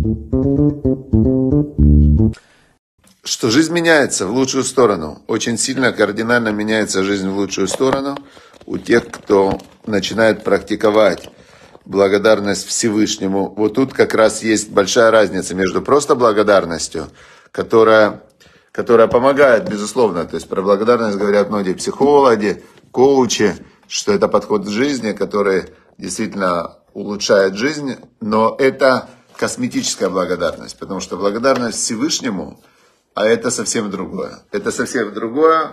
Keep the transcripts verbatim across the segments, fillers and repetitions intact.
Что жизнь меняется в лучшую сторону. Очень сильно, кардинально меняется жизнь в лучшую сторону у тех, кто начинает практиковать благодарность Всевышнему. Вот тут как раз есть большая разница между просто благодарностью, которая, которая помогает, безусловно. То есть про благодарность говорят многие психологи, коучи, что это подход к жизни, который действительно улучшает жизнь, но это косметическая благодарность, потому что благодарность Всевышнему, а это совсем другое. Это совсем другое.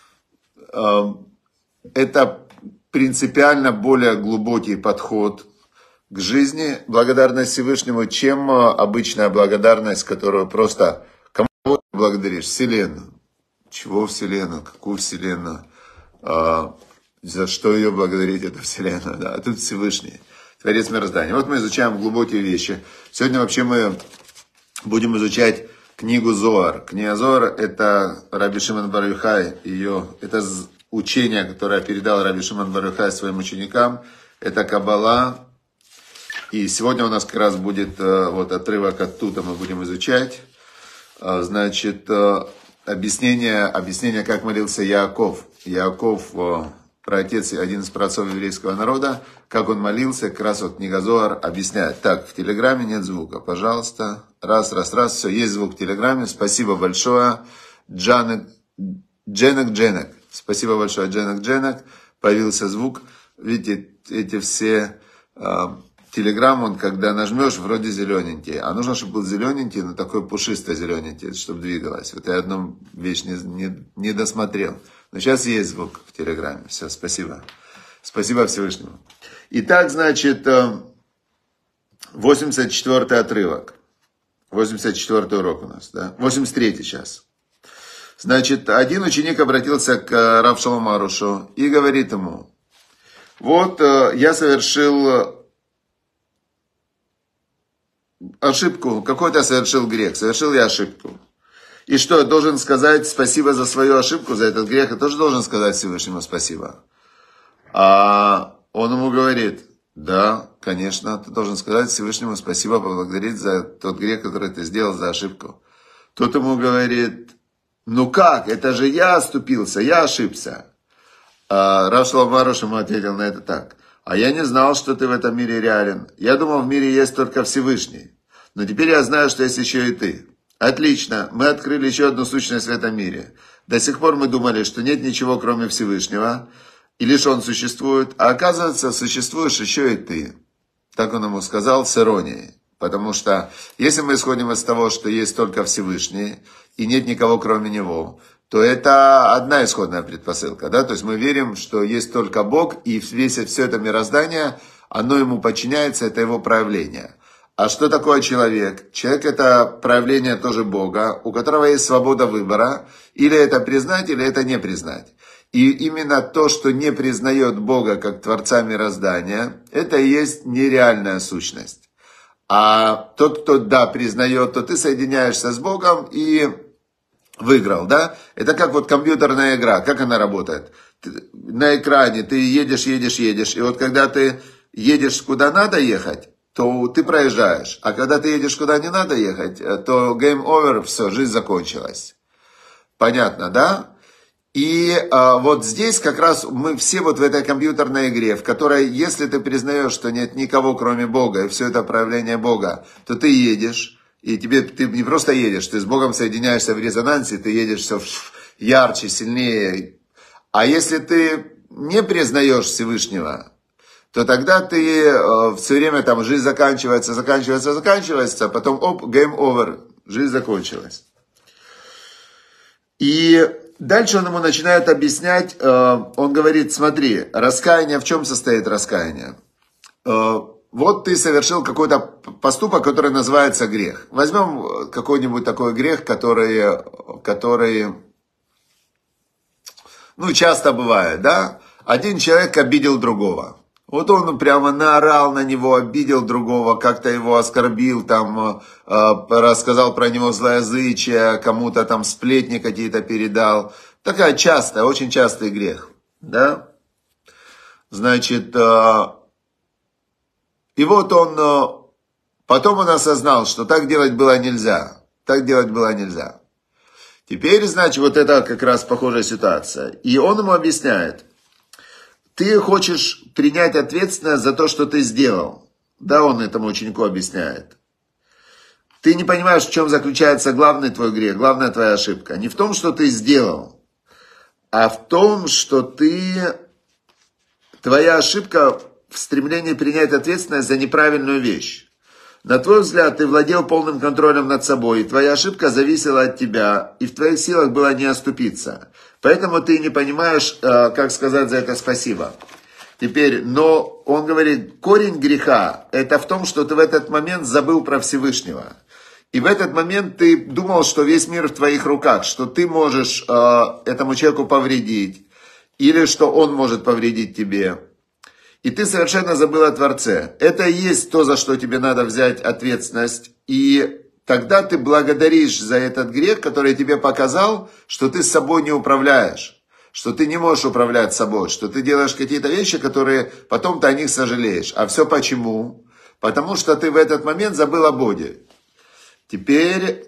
Это принципиально более глубокий подход к жизни, благодарность Всевышнему, чем обычная благодарность, которую просто кому благодаришь? Вселенную. Чего Вселенную? Какую Вселенную? А, за что ее благодарить, эту Вселенную? Да? А тут Всевышний, Творец мироздания. Вот мы изучаем глубокие вещи. Сегодня вообще мы будем изучать книгу Зоар. Книга Зоар — это Раби Шимон бар Йохай, ее, это учение, которое передал Раби Шимон бар Йохай своим ученикам. Это Каббала. И сегодня у нас как раз будет вот отрывок оттуда, мы будем изучать. Значит, объяснение, объяснение, как молился Яаков. Яаков, праотец, один из праотцов еврейского народа, как он молился, как раз вот книга Зоар объясняет. Так, в Телеграме нет звука, пожалуйста. Раз, раз, раз, все, есть звук в Телеграме. Спасибо большое. Джанек, Дженек, Дженек. Спасибо большое, Дженек, Дженек. Появился звук. Видите, эти все... Телеграм, он когда нажмешь, вроде зелененький. А нужно, чтобы был зелененький, но такой пушистый зелененький, чтобы двигалось. Вот я одну вещь не, не, не досмотрел. Но сейчас есть звук в Телеграме. Все, спасибо. Спасибо Всевышнему. Итак, значит, восемьдесят четвёртый отрывок. восемьдесят четвёртый урок у нас, да? восемьдесят третий сейчас. Значит, один ученик обратился к Рав Шолому Арушу и говорит ему: вот я совершил... ошибку, какой-то совершил грех, совершил я ошибку. И что, я должен сказать спасибо за свою ошибку, за этот грех, я тоже должен сказать Всевышнему спасибо. А он ему говорит: да, конечно, ты должен сказать Всевышнему спасибо, поблагодарить за тот грех, который ты сделал, за ошибку. Тот ему говорит: ну как, это же я оступился, я ошибся. А Рав Шолому Аруш ему ответил на это так: а я не знал, что ты в этом мире реален. Я думал, в мире есть только Всевышний. Но теперь я знаю, что есть еще и ты. Отлично, мы открыли еще одну сущность в этом мире. До сих пор мы думали, что нет ничего, кроме Всевышнего, и лишь он существует. А оказывается, существуешь еще и ты. Так он ему сказал с иронией. Потому что если мы исходим из того, что есть только Всевышний, и нет никого, кроме него, то это одна исходная предпосылка, да, то есть мы верим, что есть только Бог, и весь, все это мироздание, оно ему подчиняется, это его проявление. А что такое человек? Человек — это проявление тоже Бога, у которого есть свобода выбора, или это признать, или это не признать. И именно то, что не признает Бога как Творца мироздания, это и есть нереальная сущность. А тот, кто, да, признает, то ты соединяешься с Богом и... выиграл, да? Это как вот компьютерная игра, как она работает? Ты, на экране ты едешь, едешь, едешь, и вот когда ты едешь куда надо ехать, то ты проезжаешь, а когда ты едешь куда не надо ехать, то game over, все, жизнь закончилась. Понятно, да? И а, вот здесь как раз мы все вот в этой компьютерной игре, в которой, если ты признаешь, что нет никого кроме Бога, и все это проявление Бога, то ты едешь. И тебе, ты не просто едешь, ты с Богом соединяешься в резонансе, ты едешь все ярче, сильнее. А если ты не признаешь Всевышнего, то тогда ты э, все время там жизнь заканчивается, заканчивается, заканчивается, а потом оп, game over, жизнь закончилась. И дальше он ему начинает объяснять, э, он говорит: смотри, раскаяние, в чем состоит раскаяние? Э, Вот ты совершил какой-то поступок, который называется грех. Возьмем какой-нибудь такой грех, который, который, ну, часто бывает, да? Один человек обидел другого. Вот он прямо наорал на него, обидел другого, как-то его оскорбил, там, рассказал про него злоязычие, кому-то там сплетни какие-то передал. Такая частая, очень частый грех, да? Значит... И вот он Потом он осознал, что так делать было нельзя. Так делать было нельзя. Теперь, значит, вот это как раз похожая ситуация. И он ему объясняет. Ты хочешь принять ответственность за то, что ты сделал. Да, он этому ученику объясняет. Ты не понимаешь, в чем заключается главный твой грех, главная твоя ошибка. Не в том, что ты сделал, а в том, что ты... Твоя ошибка в стремлении принять ответственность за неправильную вещь. На твой взгляд, ты владел полным контролем над собой, и твоя ошибка зависела от тебя, и в твоих силах было не оступиться. Поэтому ты не понимаешь, как сказать за это спасибо. Теперь, но он говорит, корень греха, это в том, что ты в этот момент забыл про Всевышнего. И в этот момент ты думал, что весь мир в твоих руках, что ты можешь этому человеку повредить, или что он может повредить тебе. И ты совершенно забыл о Творце. Это и есть то, за что тебе надо взять ответственность. И тогда ты благодаришь за этот грех, который тебе показал, что ты с собой не управляешь. Что ты не можешь управлять собой. Что ты делаешь какие-то вещи, которые потом ты о них сожалеешь. А все почему? Потому что ты в этот момент забыл о Боге. Теперь...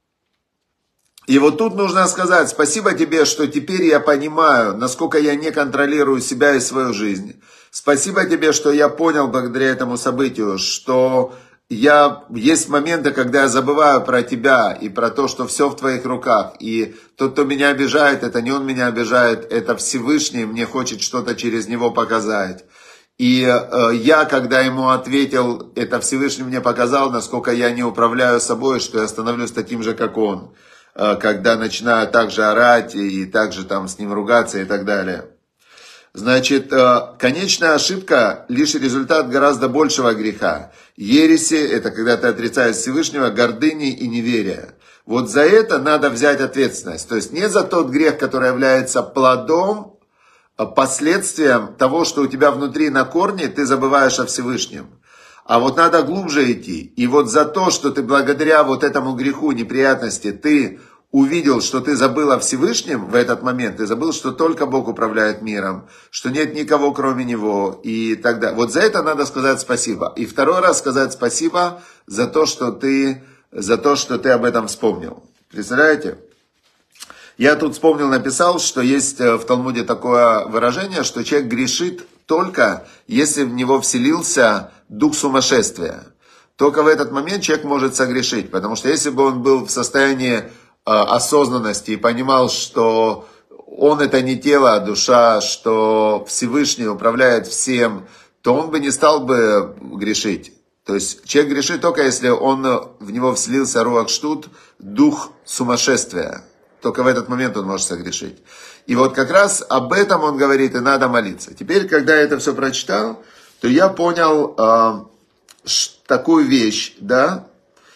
И вот тут нужно сказать, спасибо тебе, что теперь я понимаю, насколько я не контролирую себя и свою жизнь. Спасибо тебе, что я понял благодаря этому событию, что я, есть моменты, когда я забываю про тебя и про то, что все в твоих руках. И тот, кто меня обижает, это не он меня обижает, это Всевышний, мне хочет что-то через него показать. И э, я, когда ему ответил, это Всевышний мне показал, насколько я не управляю собой, что я становлюсь таким же, как он. Когда начинаю также орать и также там с ним ругаться и так далее. Значит, конечная ошибка лишь результат гораздо большего греха. Ереси – это когда ты отрицаешь Всевышнего, гордыни и неверия. Вот за это надо взять ответственность. То есть не за тот грех, который является плодом, последствием того, что у тебя внутри на корне, ты забываешь о Всевышнем. А вот надо глубже идти. И вот за то, что ты благодаря вот этому греху, неприятности, ты увидел, что ты забыл о Всевышнем в этот момент, ты забыл, что только Бог управляет миром, что нет никого кроме Него и так далее. Вот за это надо сказать спасибо. И второй раз сказать спасибо за то, что ты, за то, что ты об этом вспомнил. Представляете? Я тут вспомнил, написал, что есть в Талмуде такое выражение, что человек грешит только если в него вселился дух сумасшествия. Только в этот момент человек может согрешить. Потому что если бы он был в состоянии э, осознанности и понимал, что он это не тело, а душа, что Всевышний управляет всем, то он бы не стал бы грешить. То есть человек грешит только если он, в него вселился руах штут, дух сумасшествия. Только в этот момент он может согрешить. И вот как раз об этом он говорит, и надо молиться. Теперь, когда я это все прочитал, то я понял э, такую вещь, да.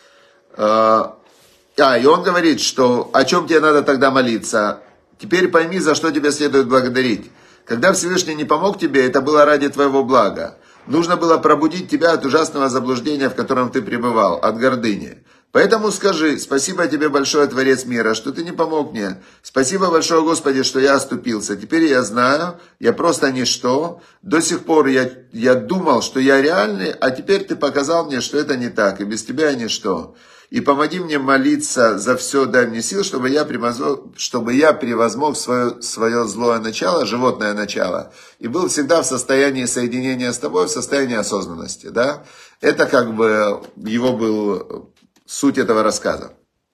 Э, а, и он говорит, что о чем тебе надо тогда молиться. Теперь пойми, за что тебе следует благодарить. Когда Всевышний не помог тебе, это было ради твоего блага. Нужно было пробудить тебя от ужасного заблуждения, в котором ты пребывал, от гордыни. Поэтому скажи, спасибо тебе большое, Творец мира, что ты не помог мне. Спасибо большое, Господи, что я оступился. Теперь я знаю, я просто ничто. До сих пор я, я думал, что я реальный, а теперь ты показал мне, что это не так, и без тебя я ничто. И помоги мне молиться за все, дай мне сил, чтобы я превозмог, чтобы я превозмог свое, свое злое начало, животное начало, и был всегда в состоянии соединения с тобой, в состоянии осознанности. Да? Это как бы его был... суть этого рассказа.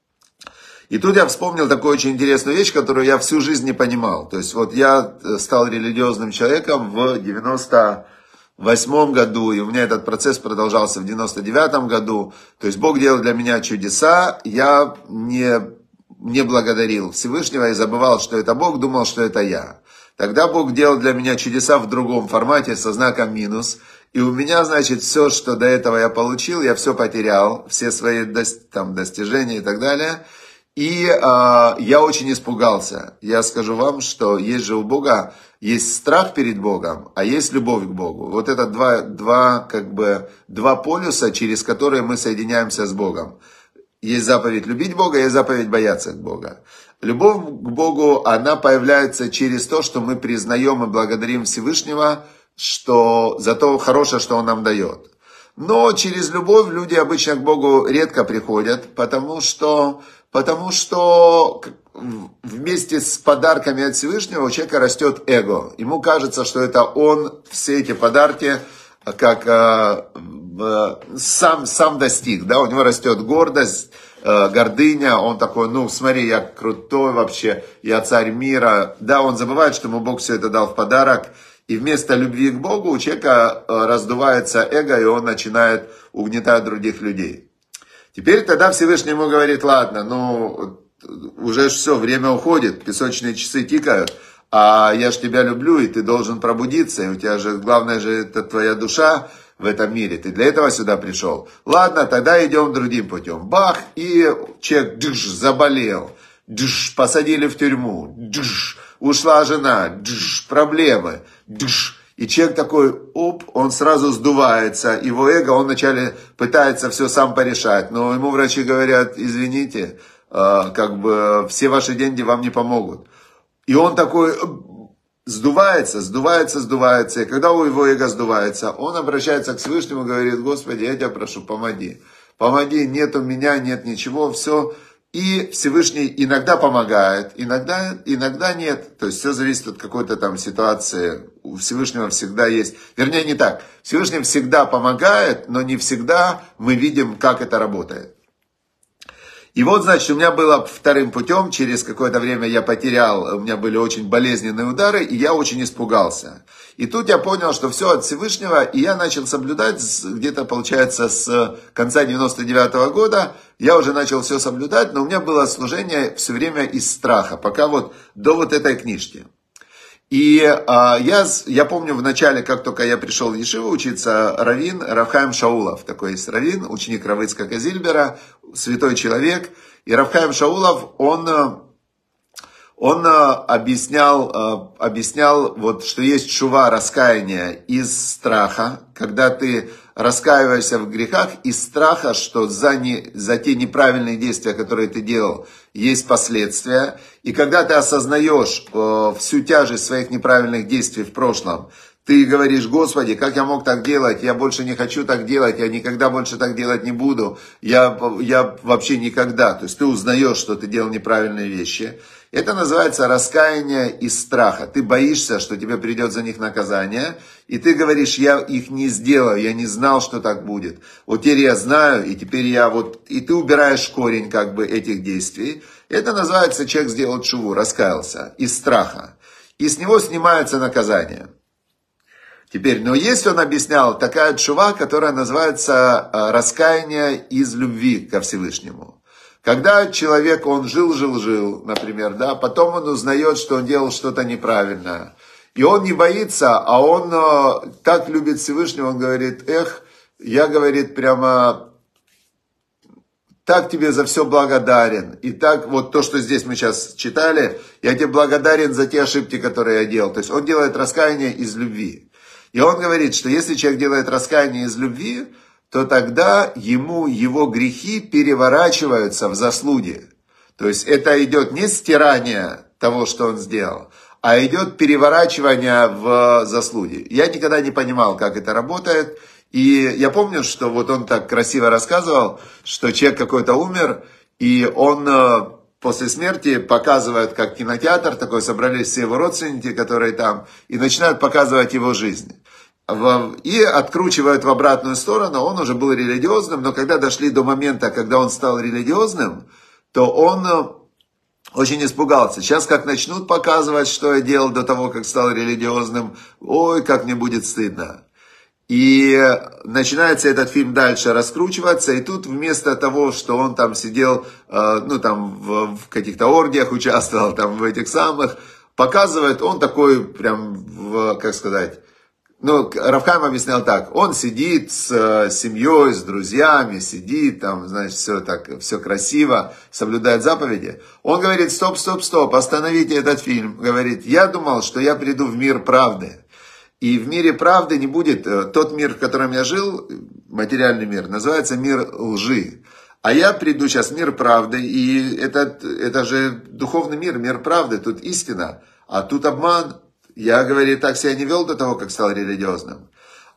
И тут я вспомнил такую очень интересную вещь, которую я всю жизнь не понимал. То есть вот я стал религиозным человеком в девяносто восьмом году, и у меня этот процесс продолжался в девяносто девятом году. То есть Бог делал для меня чудеса, я не, не благодарил Всевышнего и забывал, что это Бог, думал, что это я. Тогда Бог делал для меня чудеса в другом формате, со знаком минус. И у меня, значит, все, что до этого я получил, я все потерял, все свои там, достижения и так далее. И э, я очень испугался. Я скажу вам, что есть же у Бога, есть страх перед Богом, а есть любовь к Богу. Вот это два, два, как бы, два полюса, через которые мы соединяемся с Богом. Есть заповедь любить Бога, есть заповедь бояться Бога. Любовь к Богу, она появляется через то, что мы признаем и благодарим Всевышнего, что за то хорошее, что Он нам дает. Но через любовь люди обычно к Богу редко приходят, потому что, потому что вместе с подарками от Всевышнего у человека растет эго. Ему кажется, что это он все эти подарки как э, э, сам, сам достиг. Да? У него растет гордость, э, гордыня. Он такой, ну смотри, я крутой вообще, я царь мира. Да, он забывает, что ему Бог все это дал в подарок. И вместо любви к Богу у человека раздувается эго, и он начинает угнетать других людей. Теперь тогда Всевышний ему говорит, ладно, ну, уже все, время уходит, песочные часы тикают, а я ж тебя люблю, и ты должен пробудиться, и у тебя же, главное же, это твоя душа в этом мире, ты для этого сюда пришел. Ладно, тогда идем другим путем. Бах, и человек дж, заболел, дж, посадили в тюрьму, дж, ушла жена, дж, проблемы, дж. И человек такой, оп, он сразу сдувается, его эго, он вначале пытается все сам порешать, но ему врачи говорят, извините, как бы все ваши деньги вам не помогут. И он такой сдувается, сдувается, сдувается, и когда у его эго сдувается, он обращается к Всевышнему и говорит, Господи, я тебя прошу, помоги, помоги, нет у меня, нет ничего, все. И Всевышний иногда помогает, иногда, иногда нет. То есть все зависит от какой-то там ситуации. У Всевышнего всегда есть. Вернее, не так. Всевышний всегда помогает, но не всегда мы видим, как это работает. И вот, значит, у меня было вторым путем. Через какое-то время я потерял, у меня были очень болезненные удары, и я очень испугался. И тут я понял, что все от Всевышнего, и я начал соблюдать где-то, получается, с конца девяносто девятого года. Я уже начал все соблюдать, но у меня было служение все время из страха, пока вот до вот этой книжки. И а, я, я помню в начале, как только я пришел в Ешиву учиться, раввин Рав Хаим Шаулов, такой есть раввин, ученик Рав Ицхака Зильбера, святой человек. И Рав Хаим Шаулов, он... Он объяснял, объяснял вот, что есть шува, раскаяние из страха, когда ты раскаиваешься в грехах из страха, что за, не, за те неправильные действия, которые ты делал, есть последствия. И когда ты осознаешь всю тяжесть своих неправильных действий в прошлом, ты говоришь, Господи, как я мог так делать, я больше не хочу так делать, я никогда больше так делать не буду, я, я вообще никогда. То есть ты узнаешь, что ты делал неправильные вещи. Это называется раскаяние из страха. Ты боишься, что тебе придет за них наказание, и ты говоришь, я их не сделаю, я не знал, что так будет. Вот теперь я знаю, и теперь я вот... И ты убираешь корень как бы этих действий. Это называется, человек сделал тшуву, раскаялся из страха. И с него снимается наказание. Теперь, но есть, он объяснял, такая тшува, которая называется раскаяние из любви ко Всевышнему. Когда человек, он жил-жил-жил, например, да, потом он узнает, что он делал что-то неправильное. И он не боится, а он э, так любит Всевышнего, он говорит, эх, я, говорит, прямо так тебе за все благодарен. И так, вот то, что здесь мы сейчас читали, я тебе благодарен за те ошибки, которые я делал. То есть он делает раскаяние из любви. И он говорит, что если человек делает раскаяние из любви, то тогда ему его грехи переворачиваются в заслуги. То есть это идет не стирание того, что он сделал, а идет переворачивание в заслуги. Я никогда не понимал, как это работает. И я помню, что вот он так красиво рассказывал, что человек какой-то умер, и он после смерти показывает, как кинотеатр, такой собрались все его родственники, которые там, и начинают показывать его жизнь. И откручивают в обратную сторону, он уже был религиозным, но когда дошли до момента, когда он стал религиозным, то он очень испугался. Сейчас как начнут показывать, что я делал до того, как стал религиозным, ой, как мне будет стыдно. И начинается этот фильм дальше раскручиваться, и тут вместо того, что он там сидел, ну там в, в каких-то оргиях участвовал, там в этих самых, показывает, он такой прям, в, как сказать, ну, Рав Хаим объяснял так, он сидит с семьей, с друзьями, сидит там, значит, все так, все красиво, соблюдает заповеди. Он говорит, стоп, стоп, стоп, остановите этот фильм. Говорит, я думал, что я приду в мир правды. И в мире правды не будет, тот мир, в котором я жил, материальный мир, называется мир лжи. А я приду сейчас в мир правды, и это, это же духовный мир, мир правды, тут истина, а тут обман. Я, говорит, так себя не вел до того, как стал религиозным.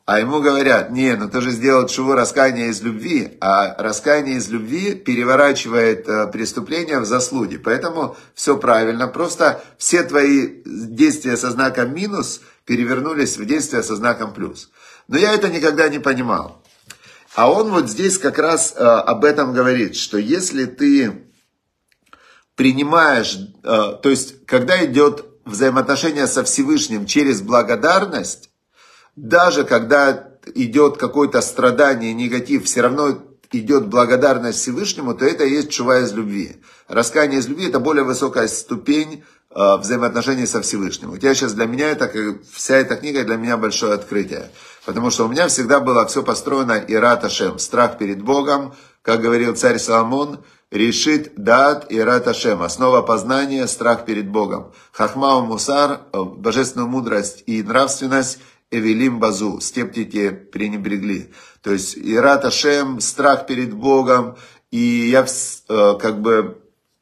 А ему говорят: не, ну ты же сделал тшуву, раскаяние из любви, а раскаяние из любви переворачивает э, преступление в заслуги. Поэтому все правильно, просто все твои действия со знаком минус перевернулись в действия со знаком плюс. Но я это никогда не понимал. А он вот здесь как раз э, об этом говорит, что если ты принимаешь, э, то есть когда идет взаимоотношение со Всевышним через благодарность, даже когда идет какое-то страдание, негатив, все равно идет благодарность Всевышнему, то это и есть тшува из любви. Раскаяние из любви – это более высокая ступень э, взаимоотношений со Всевышним. У тебя сейчас для меня, это, вся эта книга для меня большое открытие. Потому что у меня всегда было все построено ират Ашем, страх перед Богом, как говорил царь Соломон, решит дат ират Ашем, основа познания, страх перед Богом. Хахма мусар, божественную мудрость и нравственность, Эвелим базу, скептики пренебрегли. То есть ират Ашем, страх перед Богом. И я как бы,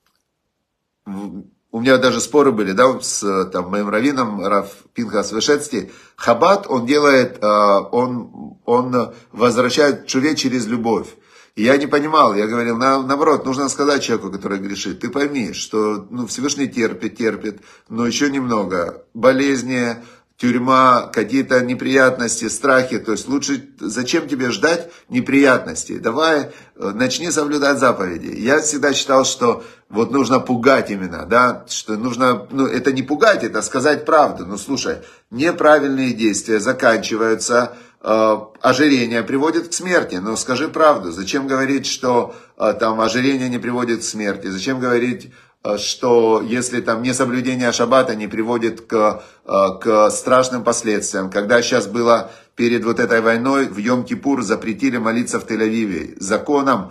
у меня даже споры были, да, с там, моим раввином Рав Пинхас Вешецкий. Хаббат, он делает, он, он возвращает тшуве через любовь. И я не понимал, я говорил, на, наоборот, нужно сказать человеку, который грешит, ты пойми, что ну, Всевышний терпит, терпит, но еще немного, болезни, тюрьма, какие-то неприятности, страхи, то есть лучше, зачем тебе ждать неприятностей? Давай, начни соблюдать заповеди. Я всегда считал, что вот нужно пугать именно, да, что нужно, ну это не пугать, это сказать правду. Ну слушай, неправильные действия заканчиваются, э, ожирение приводит к смерти, но скажи правду. Зачем говорить, что э, там ожирение не приводит к смерти? Зачем говорить, что если там несоблюдение шаббата не приводит к, к страшным последствиям. Когда сейчас было перед вот этой войной, в Йом-Кипур запретили молиться в Тель-Авиве. Законом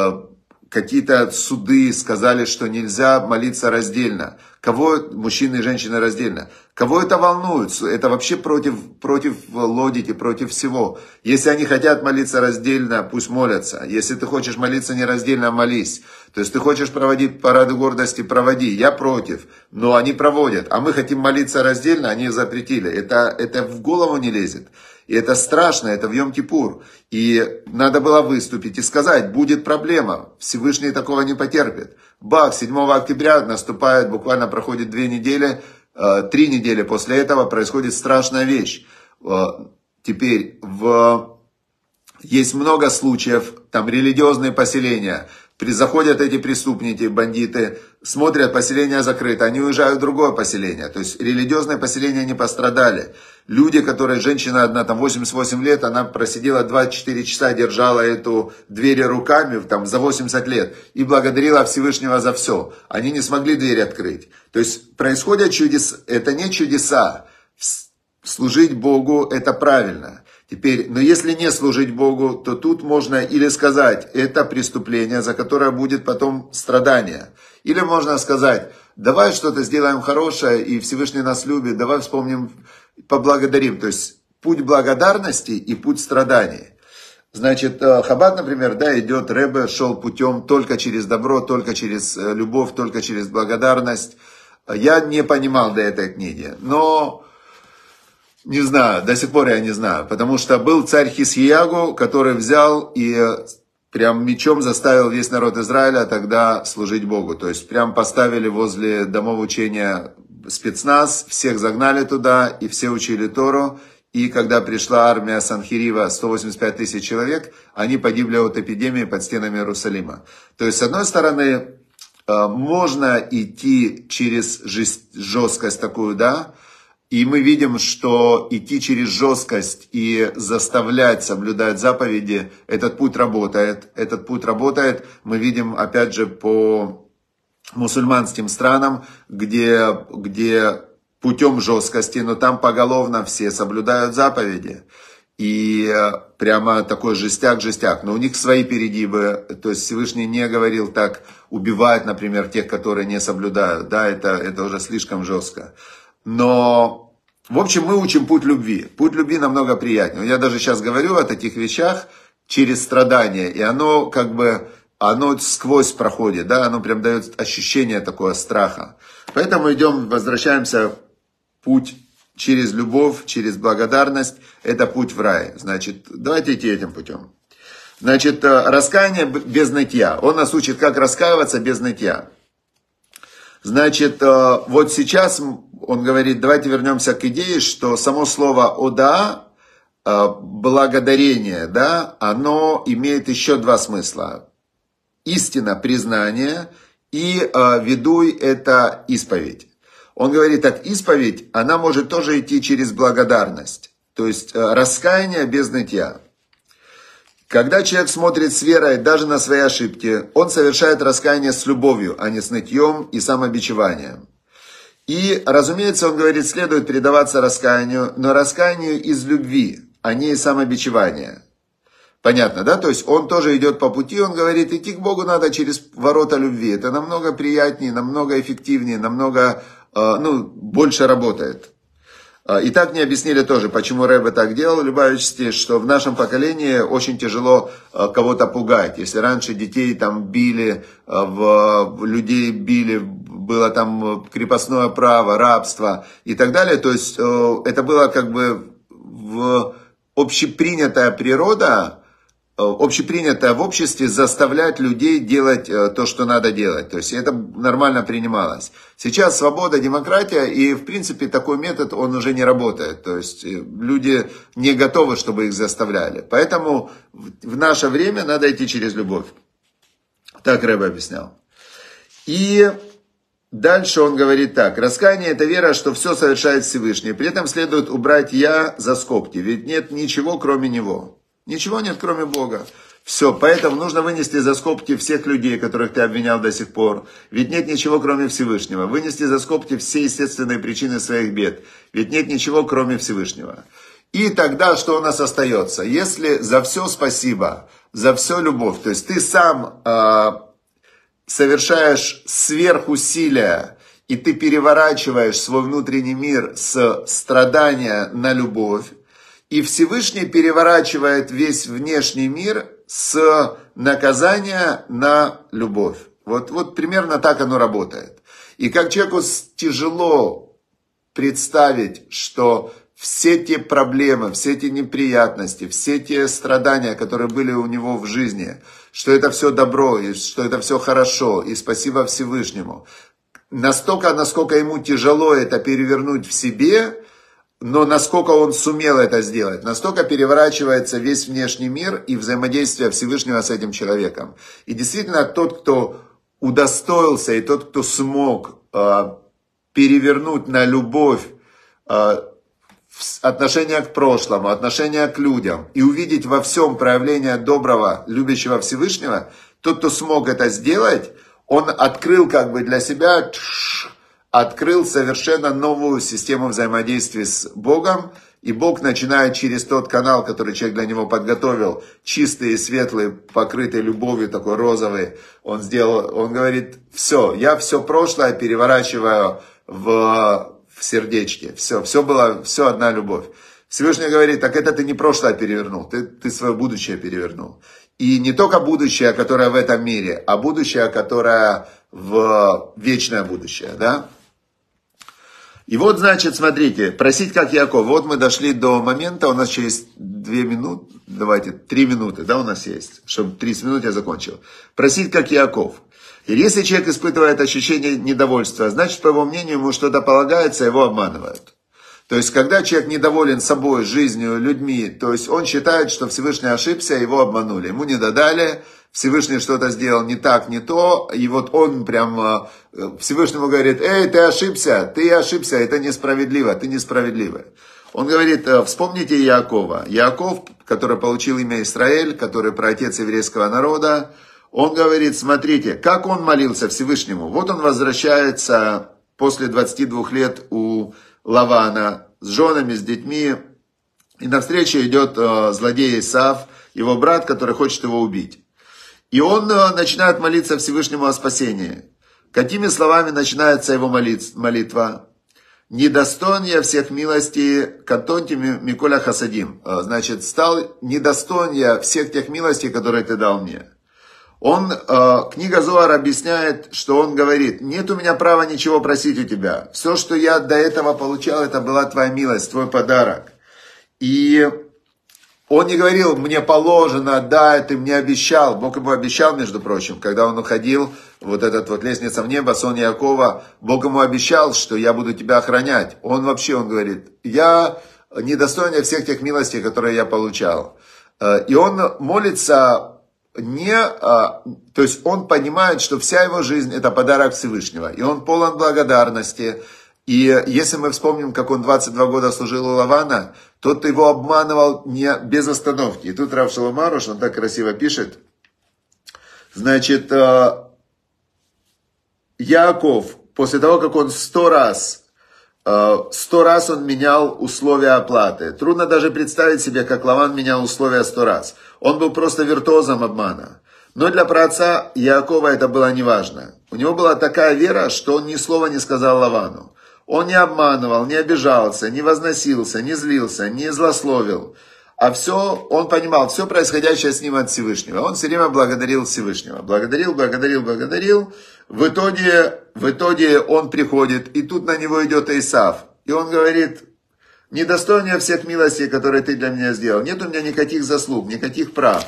какие-то суды сказали, что нельзя молиться раздельно. Кого, мужчины и женщины раздельно, кого это волнует? Это вообще против, против логики, против всего. Если они хотят молиться раздельно, пусть молятся. Если ты хочешь молиться не раздельно, молись. То есть ты хочешь проводить парады гордости, проводи. Я против, но они проводят. А мы хотим молиться раздельно, они запретили. Это, это в голову не лезет. И это страшно, это в Йом-Кипур. И надо было выступить и сказать, будет проблема. Всевышний такого не потерпит. Бах, седьмого октября наступает, буквально проходит две недели, э, три недели после этого происходит страшная вещь. Э, теперь в... есть много случаев, там религиозные поселения. Заходят эти преступники, бандиты, смотрят, поселение закрыто, они уезжают в другое поселение. То есть религиозные поселения не пострадали. Люди, которые, женщина одна, там восемьдесят восемь лет, она просидела двадцать четыре часа, держала эту дверь руками там, за восемьдесят лет и благодарила Всевышнего за все. Они не смогли дверь открыть. То есть происходят чудеса, это не чудеса. Служить Богу это правильно. Теперь, но если не служить Богу, то тут можно или сказать, это преступление, за которое будет потом страдание. Или можно сказать, давай что-то сделаем хорошее, и Всевышний нас любит, давай вспомним, поблагодарим. То есть путь благодарности и путь страданий. Значит, Хаббат, например, да, идет, Ребе шел путем только через добро, только через любовь, только через благодарность. Я не понимал до этой книги, но... Не знаю, до сих пор я не знаю, потому что был царь Хисьягу, который взял и прям мечом заставил весь народ Израиля тогда служить Богу. То есть прям поставили возле домов учения спецназ, всех загнали туда и все учили Тору. И когда пришла армия Санхирива, сто восемьдесят пять тысяч человек, они погибли от эпидемии под стенами Иерусалима. То есть с одной стороны можно идти через жесткость такую, да, и мы видим, что идти через жесткость и заставлять соблюдать заповеди, этот путь работает. Этот путь работает, мы видим, опять же, по мусульманским странам, где, где путем жесткости, но там поголовно все соблюдают заповеди. И прямо такой жестяк-жестяк. Но у них свои перегибы. То есть Всевышний не говорил так, убивать, например, тех, которые не соблюдают. Да, это, это уже слишком жестко. Но, в общем, мы учим путь любви. Путь любви намного приятнее. Я даже сейчас говорю о таких вещах через страдания. И оно как бы, оно сквозь проходит, да, оно прям дает ощущение такого страха. Поэтому идем, возвращаемся в путь через любовь, через благодарность, это путь в рай. Значит, давайте идти этим путем. Значит, раскаяние без нытья. Он нас учит, как раскаиваться без нытья. Значит, вот сейчас он говорит, давайте вернемся к идее, что само слово «ода», благодарение, да, оно имеет еще два смысла. Истина, признание, и э, ведуй – это исповедь. Он говорит, так, исповедь, она может тоже идти через благодарность. То есть, э, раскаяние без нытья. Когда человек смотрит с верой даже на свои ошибки, он совершает раскаяние с любовью, а не с нытьем и самобичеванием. И, разумеется, он говорит, следует предаваться раскаянию, но раскаянию из любви, а не из самобичевания. Понятно, да? То есть он тоже идет по пути, он говорит, идти к Богу надо через ворота любви. Это намного приятнее, намного эффективнее, намного, э, ну, больше работает. И так мне объяснили тоже, почему Рэбе так делал, Любавичский, что в нашем поколении очень тяжело э, кого-то пугать. Если раньше детей там били, э, в, людей били, было там крепостное право, рабство и так далее, то есть э, это было как бы в общепринятая природа, общепринятое в обществе заставлять людей делать то, что надо делать. То есть это нормально принималось. Сейчас свобода, демократия, и в принципе такой метод, он уже не работает. То есть люди не готовы, чтобы их заставляли. Поэтому в наше время надо идти через любовь. Так Рэбе объяснял. И дальше он говорит так. Раскаяние – это вера, что все совершает Всевышний. При этом следует убрать «я» за скобки. Ведь нет ничего, кроме Него. Ничего нет, кроме Бога. Все, поэтому нужно вынести за скобки всех людей, которых ты обвинял до сих пор. Ведь нет ничего, кроме Всевышнего. Вынести за скобки все естественные причины своих бед. Ведь нет ничего, кроме Всевышнего. И тогда что у нас остается? Если за все спасибо, за все любовь, то есть ты сам э, совершаешь сверхусилия, и ты переворачиваешь свой внутренний мир с страдания на любовь, и Всевышний переворачивает весь внешний мир с наказания на любовь. Вот, вот примерно так оно работает. И как человеку тяжело представить, что все те проблемы, все те неприятности, все те страдания, которые были у него в жизни, что это все добро, и что это все хорошо, и спасибо Всевышнему. Настолько, насколько ему тяжело это перевернуть в себе, но насколько он сумел это сделать, настолько переворачивается весь внешний мир и взаимодействие Всевышнего с этим человеком. И действительно, тот, кто удостоился, и тот, кто смог э, перевернуть на любовь э, отношение к прошлому, отношение к людям, и увидеть во всем проявление доброго, любящего Всевышнего, тот, кто смог это сделать, он открыл как бы для себя... открыл совершенно новую систему взаимодействия с Богом, и Бог начинает через тот канал, который человек для него подготовил, чистый и светлый, покрытый любовью, такой розовый, он сделал, он говорит, все, я все прошлое переворачиваю в, в сердечке, все, все было, все одна любовь. Всевышний говорит, так это ты не прошлое перевернул, ты, ты свое будущее перевернул. И не только будущее, которое в этом мире, а будущее, которое в вечное будущее, да? И вот, значит, смотрите, просить как Яков. Вот мы дошли до момента, у нас еще есть две минуты, давайте, три минуты, да, у нас есть, чтобы тридцать минут я закончил. Просить как Яков. И если человек испытывает ощущение недовольства, значит, по его мнению, ему что-то полагается, его обманывают. То есть, когда человек недоволен собой, жизнью, людьми, то есть он считает, что Всевышний ошибся, его обманули, ему не додали, Всевышний что-то сделал не так, не то, и вот он прям Всевышнему говорит, эй, ты ошибся, ты ошибся, это несправедливо, ты несправедливый. Он говорит, вспомните Яакова. Яаков, который получил имя Израиль, который праотец еврейского народа, он говорит, смотрите, как он молился Всевышнему. Вот он возвращается после двадцати двух лет у Лавана с женами, с детьми, и навстречу идет злодей Исав, его брат, который хочет его убить. И он начинает молиться Всевышнему о спасении. Какими словами начинается его молитва? «Недостоин я всех милостей, катонти миколя хасадим». Значит, стал недостоин я всех тех милостей, которые ты дал мне. Он, э, книга Зоар объясняет, что он говорит, нет у меня права ничего просить у тебя. Все, что я до этого получал, это была твоя милость, твой подарок. И он не говорил, мне положено, да, ты мне обещал. Бог ему обещал, между прочим, когда он уходил, вот этот вот лестница в небо, сон Якова, Бог ему обещал, что я буду тебя охранять. Он вообще, он говорит, я недостоин всех тех милостей, которые я получал. И он молится не, то есть он понимает, что вся его жизнь это подарок Всевышнего. И он полон благодарности. И если мы вспомним, как он двадцать два года служил у Лавана, тот его обманывал не без остановки. И тут Рав Шолом Аруш, он так красиво пишет. Значит, Яаков, после того, как он сто раз, сто раз он менял условия оплаты. Трудно даже представить себе, как Лаван менял условия сто раз. Он был просто виртуозом обмана. Но для праотца Яакова это было неважно. У него была такая вера, что он ни слова не сказал Лавану. Он не обманывал, не обижался, не возносился, не злился, не злословил. А все, он понимал, все происходящее с ним от Всевышнего. Он все время благодарил Всевышнего. Благодарил, благодарил, благодарил. В итоге, в итоге он приходит, и тут на него идет Исав. И он говорит, недостоин я всех милостей, которые ты для меня сделал. Нет у меня никаких заслуг, никаких прав.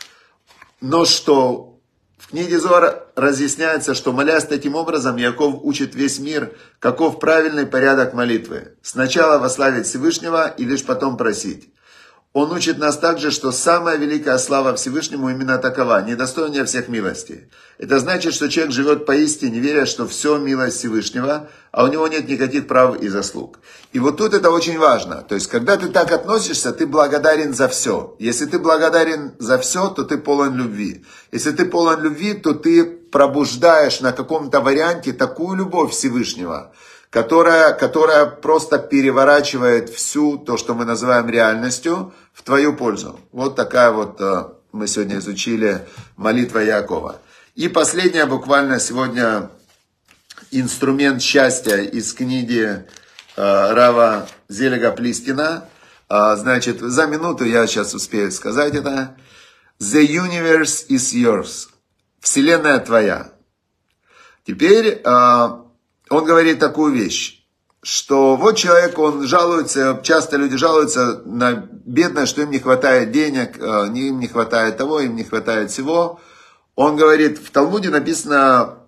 Но что... В книге Зоар разъясняется, что молясь таким образом, Яаков учит весь мир, каков правильный порядок молитвы. Сначала восславить Всевышнего и лишь потом просить. Он учит нас также, что самая великая слава Всевышнему именно такова, недостойная всех милостей. Это значит, что человек живет поистине, веря, что все милость Всевышнего, а у него нет никаких прав и заслуг. И вот тут это очень важно. То есть, когда ты так относишься, ты благодарен за все. Если ты благодарен за все, то ты полон любви. Если ты полон любви, то ты пробуждаешь на каком-то варианте такую любовь Всевышнего, которая, которая просто переворачивает всю то, что мы называем реальностью, в твою пользу. Вот такая вот мы сегодня изучили молитва Яакова. И последняя буквально сегодня инструмент счастья из книги Рава Зелега Плистина. Значит, за минуту я сейчас успею сказать это. The universe is yours. Вселенная твоя. Теперь... Он говорит такую вещь, что вот человек, он жалуется, часто люди жалуются на бедность, что им не хватает денег, им не хватает того, им не хватает всего. Он говорит, в Талмуде написано,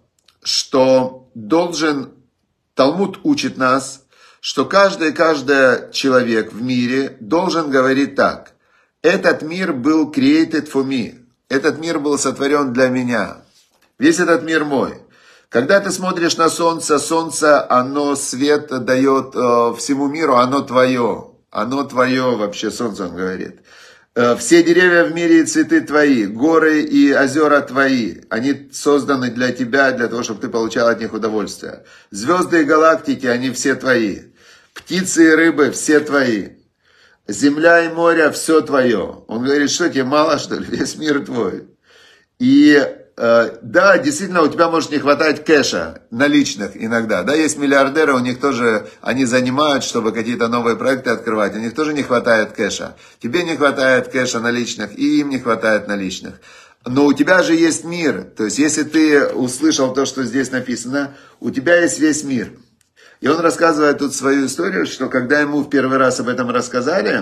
что должен, Талмуд учит нас, что каждый, каждый человек в мире должен говорить так. Этот мир был created for me. Этот мир был сотворен для меня. Весь этот мир мой. Когда ты смотришь на солнце, солнце, оно свет дает э, всему миру, оно твое. Оно твое вообще, солнце, он говорит. Э, все деревья в мире и цветы твои, горы и озера твои. Они созданы для тебя, для того, чтобы ты получал от них удовольствие. Звезды и галактики, они все твои. Птицы и рыбы, все твои. Земля и море, все твое. Он говорит, что тебе мало, что ли? Весь мир твой. И... Да, действительно, у тебя может не хватать кэша наличных иногда. Да, есть миллиардеры, у них тоже, они занимают, чтобы какие-то новые проекты открывать. У них тоже не хватает кэша. Тебе не хватает кэша наличных, и им не хватает наличных. Но у тебя же есть мир. То есть, если ты услышал то, что здесь написано, у тебя есть весь мир. И он рассказывает тут свою историю, что когда ему в первый раз об этом рассказали,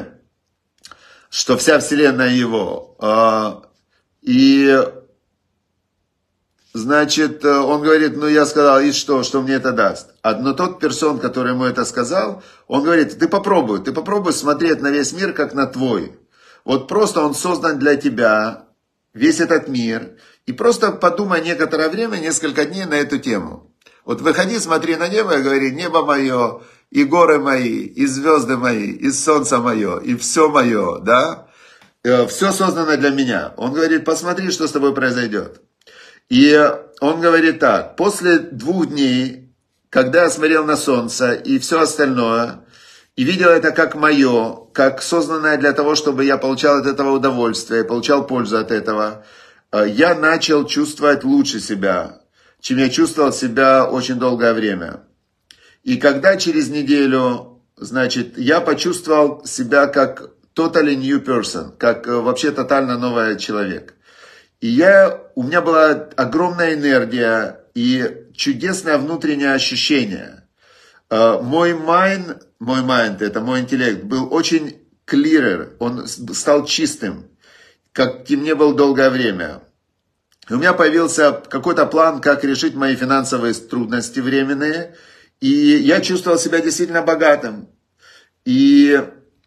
что вся вселенная его, и... Значит, он говорит, ну я сказал, и что, что мне это даст? Но тот персон, который ему это сказал, он говорит, ты попробуй, ты попробуй смотреть на весь мир, как на твой. Вот просто он создан для тебя, весь этот мир. И просто подумай некоторое время, несколько дней на эту тему. Вот выходи, смотри на небо и говори, небо мое, и горы мои, и звезды мои, и солнце мое, и все мое, да? Все создано для меня. Он говорит, посмотри, что с тобой произойдет. И он говорит так, после двух дней, когда я смотрел на солнце и все остальное, и видел это как мое, как созданное для того, чтобы я получал от этого удовольствие, получал пользу от этого, я начал чувствовать лучше себя, чем я чувствовал себя очень долгое время. И когда через неделю, значит, я почувствовал себя как totally new person, как вообще тотально новый человек. И я, у меня была огромная энергия и чудесное внутреннее ощущение. Мой mind, мой mind, это мой интеллект, был очень clearer, он стал чистым, каким не был долгое время. И у меня появился какой-то план, как решить мои финансовые трудности временные, и я чувствовал себя действительно богатым. И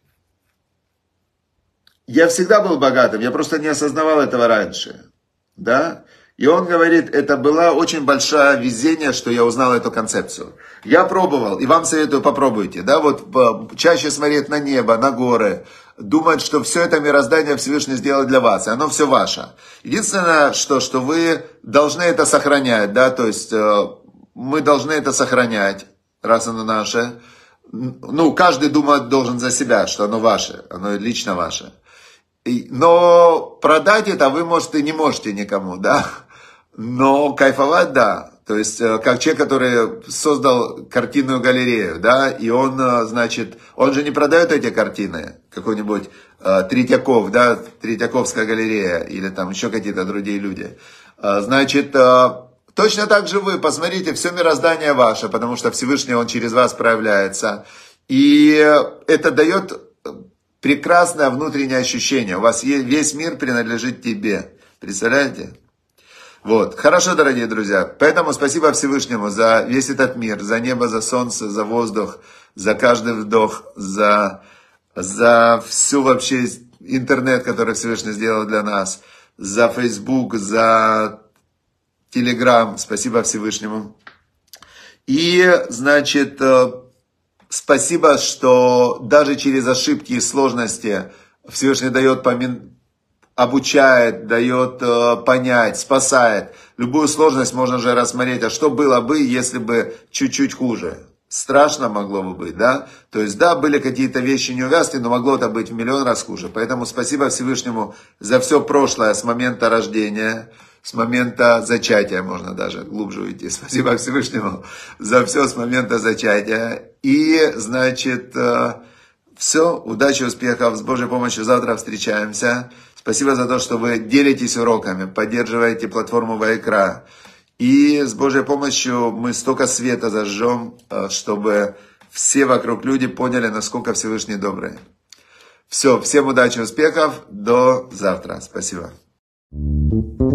я всегда был богатым, я просто не осознавал этого раньше, да. И он говорит, это было очень большое везение, что я узнал эту концепцию. Я пробовал, и вам советую, попробуйте, да, вот чаще смотреть на небо, на горы, думать, что все это мироздание Всевышний сделал для вас, и оно все ваше. Единственное, что, что вы должны это сохранять, да, то есть мы должны это сохранять, раз оно наше. Ну, каждый думает должен за себя, что оно ваше, оно лично ваше. Но продать это вы, может, и не можете никому, да. Но кайфовать, да. То есть, как человек, который создал картинную галерею, да, и он, значит, он же не продает эти картины, какой-нибудь э, Третьяков, да, Третьяковская галерея, или там еще какие-то другие люди. Э, значит, э, точно так же вы, посмотрите, все мироздание ваше, потому что Всевышний, он через вас проявляется. И это дает прекрасное внутреннее ощущение. У вас весь мир принадлежит тебе. Представляете? Вот. Хорошо, дорогие друзья. Поэтому спасибо Всевышнему за весь этот мир, за небо, за солнце, за воздух, за каждый вдох, за, за всю вообще интернет, который Всевышний сделал для нас, за Facebook, за Telegram. Спасибо Всевышнему. И, значит, спасибо, что даже через ошибки и сложности Всевышний дает помин... обучает, дает э, понять, спасает. Любую сложность можно же рассмотреть. А что было бы, если бы чуть-чуть хуже? Страшно могло бы быть, да? То есть, да, были какие-то вещи неувязки, но могло это быть в миллион раз хуже. Поэтому спасибо Всевышнему за все прошлое с момента рождения, с момента зачатия, можно даже глубже уйти. Спасибо Всевышнему за все с момента зачатия. И, значит, э, все, удачи, успехов, с Божьей помощью завтра встречаемся. Спасибо за то, что вы делитесь уроками, поддерживаете платформу Вайкра. И с Божьей помощью мы столько света зажжем, чтобы все вокруг люди поняли, насколько Всевышний добрый. Все, всем удачи, успехов, до завтра. Спасибо.